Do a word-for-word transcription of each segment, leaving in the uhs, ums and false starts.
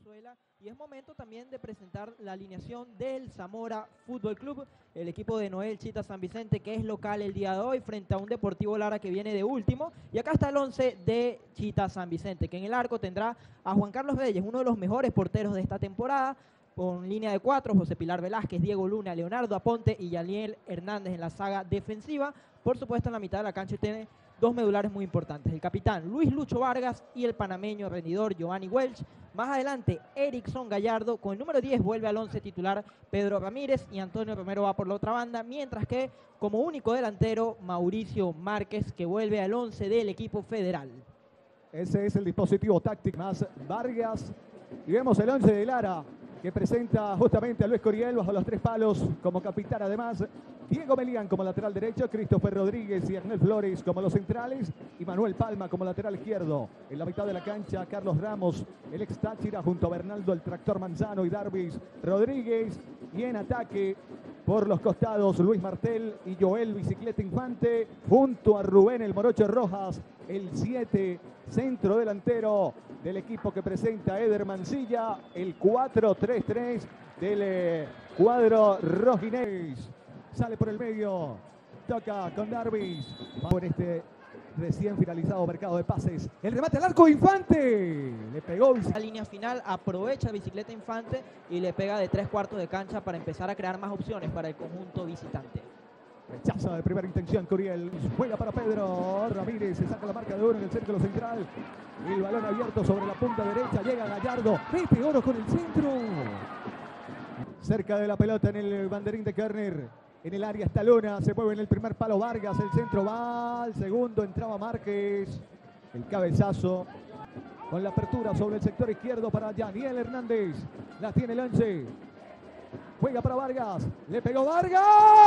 Venezuela, y es momento también de presentar la alineación del Zamora Fútbol Club, el equipo de Noel Chita San Vicente, que es local el día de hoy frente a un Deportivo Lara que viene de último. Y acá está el once de Chita San Vicente, que en el arco tendrá a Juan Carlos Reyes, uno de los mejores porteros de esta temporada, con línea de cuatro, José Pilar Velázquez, Diego Luna, Leonardo Aponte y Yaniel Hernández en la saga defensiva. Por supuesto, en la mitad de la cancha tiene dos medulares muy importantes, el capitán Luis Lucho Vargas y el panameño rendidor Giovanni Welch. Más adelante, Erickson Gallardo, con el número diez vuelve al once titular Pedro Ramírez, y Antonio Romero va por la otra banda, mientras que como único delantero Mauricio Márquez, que vuelve al once del equipo federal. Ese es el dispositivo táctico más Vargas, y vemos el once de Lara, que presenta justamente a Luis Curiel bajo los tres palos como capitán. Además, Diego Melián como lateral derecho, Christopher Rodríguez y Ernest Flores como los centrales, y Manuel Palma como lateral izquierdo. En la mitad de la cancha, Carlos Ramos, el ex Táchira, junto a Bernaldo, el Tractor Manzano y Darvis Rodríguez. Y en ataque, por los costados, Luis Martel y Joel Bicicleta Infante, junto a Rubén el Morocho Rojas, el siete, centro delantero del equipo que presenta Eder Mancilla, el cuatro tres tres del eh, cuadro rojinés. Sale por el medio, toca con Darvis, por este recién finalizado mercado de pases. El remate al arco, Infante, le pegó. La línea final aprovecha Bicicleta Infante y le pega de tres cuartos de cancha para empezar a crear más opciones para el conjunto visitante. Rechaza de primera intención Curiel, juega para Pedro Ramírez, se saca la marca de oro en el círculo central. El balón abierto sobre la punta derecha, llega Gallardo, mete oro con el centro. Cerca de la pelota en el banderín de córner, en el área está Luna, se mueve en el primer palo Vargas, el centro va al segundo, entraba Márquez, el cabezazo con la apertura sobre el sector izquierdo para Yaniel Hernández, la tiene el once. Juega para Vargas, le pegó Vargas.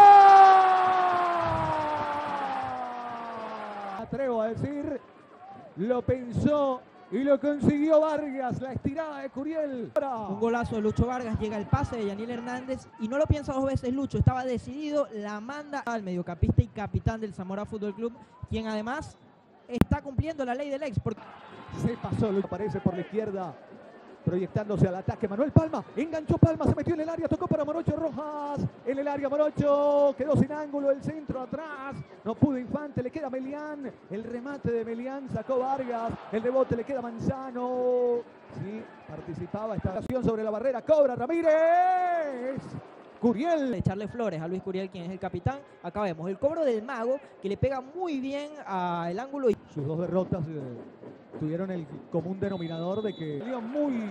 Atrevo a decir, lo pensó y lo consiguió Vargas, la estirada de Curiel. Un golazo de Lucho Vargas, llega el pase de Yaniel Hernández y no lo piensa dos veces Lucho, estaba decidido, la manda al mediocampista y capitán del Zamora Fútbol Club, quien además está cumpliendo la ley del ex. Porque se pasó, aparece por la izquierda, proyectándose al ataque Manuel Palma, enganchó Palma, se metió en el área, tocó para Morocho Rojas, en el área Morocho, quedó sin ángulo, el centro atrás, no pudo Infante, le queda Melián, el remate de Melián, sacó Vargas, el rebote le queda Manzano, sí, participaba esta acción sobre la barrera, cobra Ramírez. Curiel. Echarle flores a Luis Curiel, quien es el capitán. Acá vemos el cobro del Mago, que le pega muy bien al ángulo. Sus dos derrotas eh, tuvieron el común denominador de que salió muy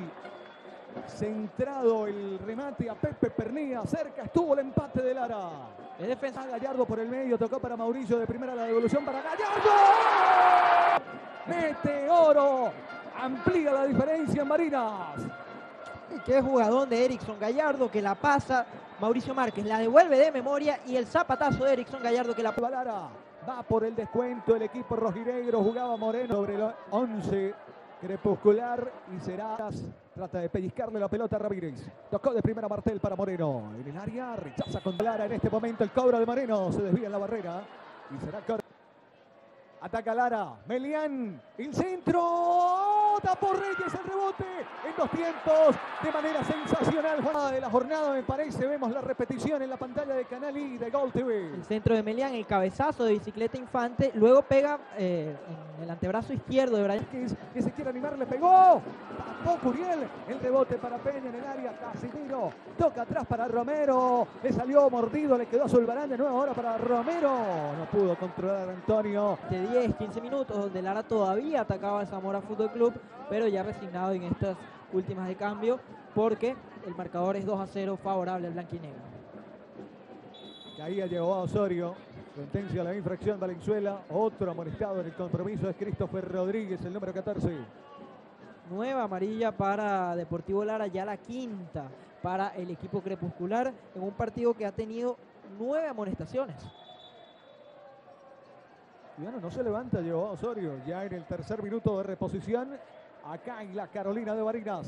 centrado el remate a Pepe Pernía. Cerca estuvo el empate de Lara. Es defensa. Gallardo por el medio, tocó para Mauricio, de primera la devolución para Gallardo. Mete oro, amplía la diferencia en Marinas. Y qué jugadón de Erickson Gallardo, que la pasa Mauricio Márquez, la devuelve de memoria, y el zapatazo de Erickson Gallardo que la Lara va por el descuento. El equipo rojinegro, jugaba Moreno sobre el once crepuscular y será, trata de pellizcarle la pelota a Ramírez, tocó de primera Martel para Moreno en el área, rechaza con Lara en este momento el cobro de Moreno, se desvía en la barrera y será cobro. Ataca Lara, Melián, el centro, tapó Reyes, el rebote en dos tiempos, de manera sensacional. Jugada de la jornada, me parece, vemos la repetición en la pantalla de Canal I de Gol T V. El centro de Melián, el cabezazo de Bicicleta Infante, luego pega eh, en el antebrazo izquierdo de Brian. Que, que se quiere animar, le pegó, tapó Curiel, el rebote para Peña en el área, Casimiro, toca atrás para Romero, le salió mordido, le quedó a Zulbarán, de nuevo ahora para Romero, no pudo controlar a Antonio. De diez, quince minutos, donde Lara todavía atacaba al Zamora Fútbol Club, pero ya resignado en estas últimas de cambio, porque el marcador es dos a cero favorable al blanquinegro. Caía, llegó a Osorio, sentencia la infracción Valenzuela, otro amonestado en el compromiso es Christopher Rodríguez, el número catorce. Nueva amarilla para Deportivo Lara, ya la quinta para el equipo crepuscular, en un partido que ha tenido nueve amonestaciones. Y bueno, no se levanta, llegó a Osorio, ya en el tercer minuto de reposición, acá en la Carolina de Barinas.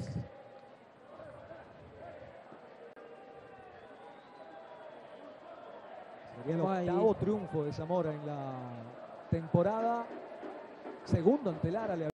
Sería el octavo triunfo de Zamora en la temporada, segundo ante Lara.